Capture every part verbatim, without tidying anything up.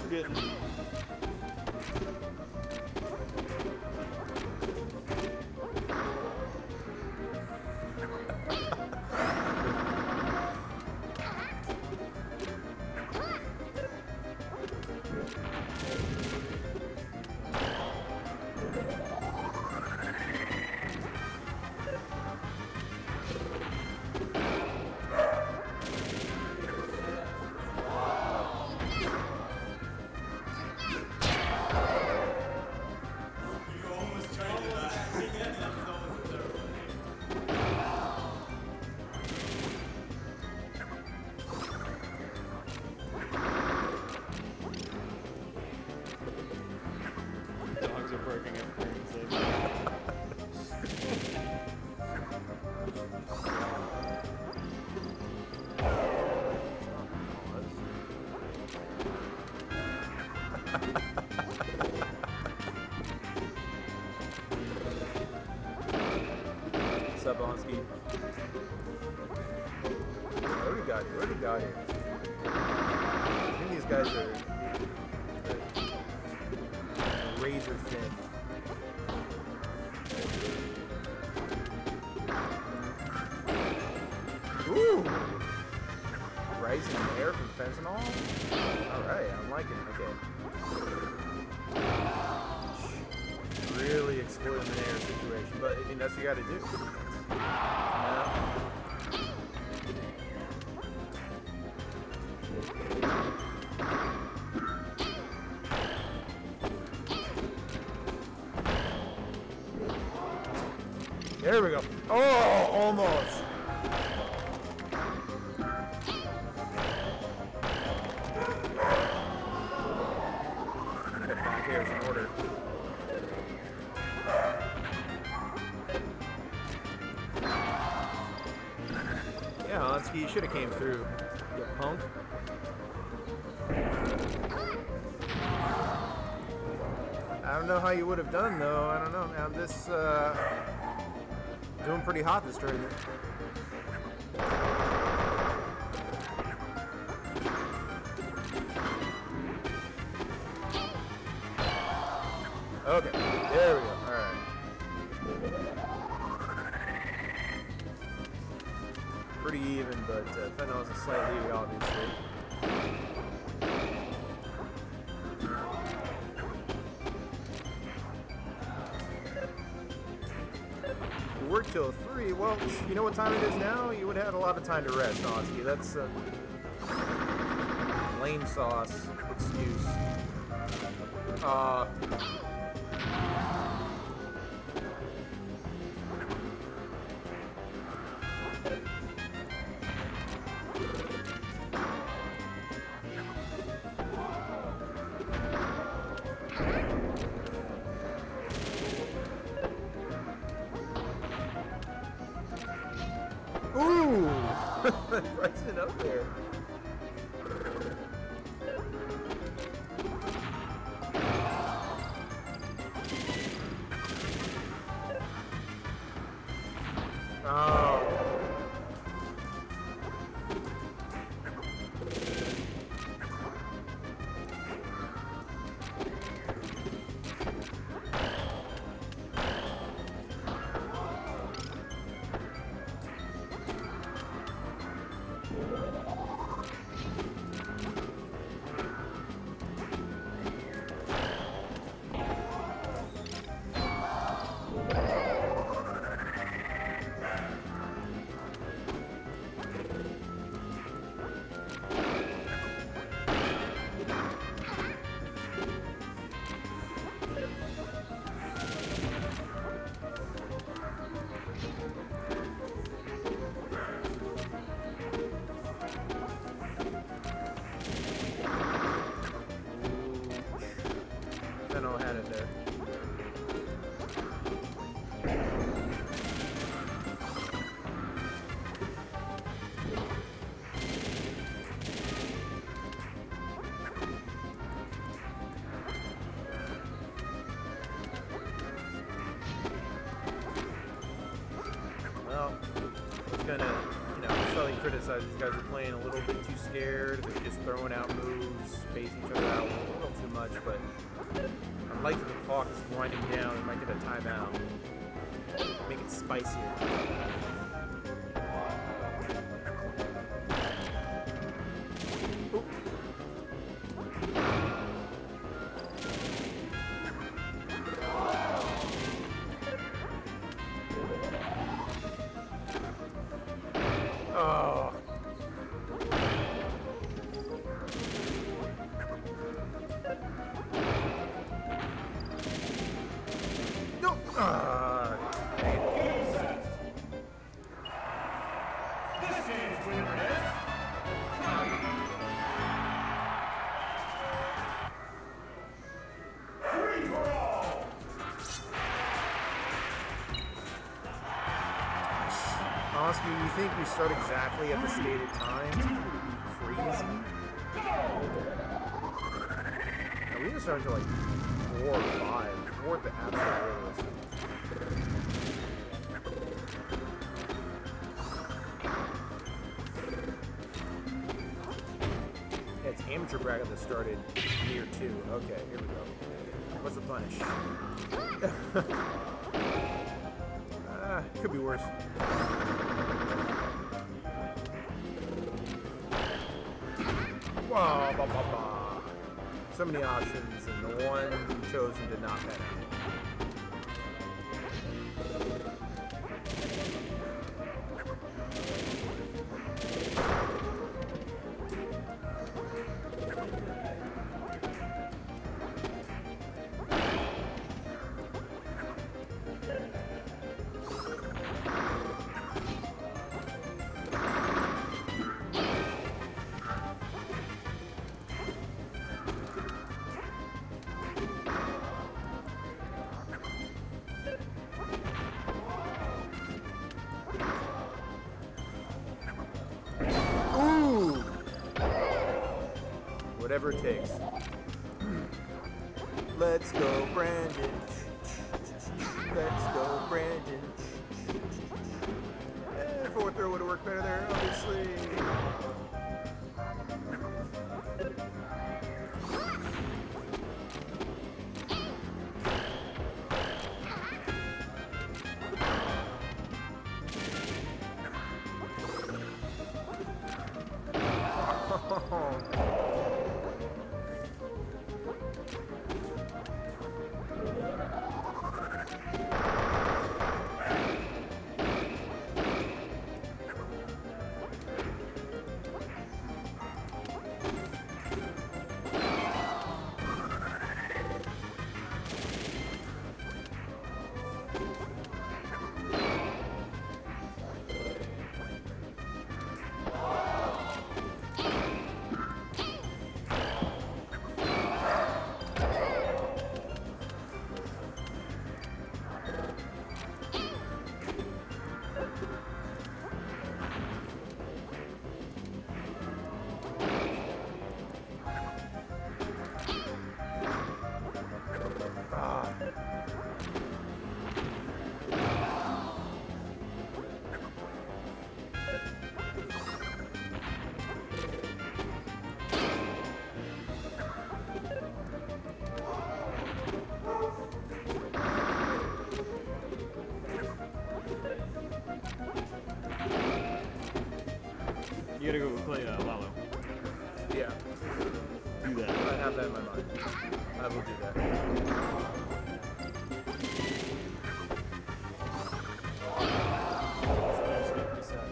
getting. Dogs are barking at things like What's up, Onsky? What do we got here? What do we got here? I think these guys are razor thin. Ooh! Rising air from fentanyl? Alright, I'm liking it. Okay. Really exploiting an air situation, but I mean, that's what you gotta do. Yeah. There we go. Oh, almost. Back here is in order. Yeah, Onsky, you should have came through, you punk. I don't know how you would have done, though. I don't know, man. This, uh... doing pretty hot this tournament. Okay, there we go. Alright. Pretty even, but uh, fentanyl is a slight lead, obviously. Work till three. Well, you know what time it is now? You would have had a lot of time to rest, honestly. That's a lame sauce excuse. Uh. Ooh! Rising up there. Oh. Fennel had it there. Well, it's gonna, you know, slightly criticize these guys are playing a little bit too scared. They're just throwing out moves, spacing each other out a little like that the clock is winding down. We might get a timeout. Make it spicier. Oh. No. Uh, This game's winner is free for all. Honestly, you think we start exactly at the stated time? Crazy. No, we didn't start until like four or five. Four at the absolute earliest. Yeah, it's amateur bracket that started near two. Okay, here we go. What's the punish? uh, could be worse. Whoa, bah, bah, bah. So many options, and the one chosen did not pan out. Whatever it takes. Let's go, Brandon. Let's go, Brandon. Eh, forward throw would have worked better there, obviously. You gotta go play uh, Lalo. Yeah, Do that. I have that in my mind. I will do that. That's pretty sad.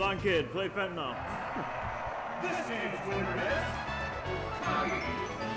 Blonde kid, play fentanyl. This game's winner is Bobby.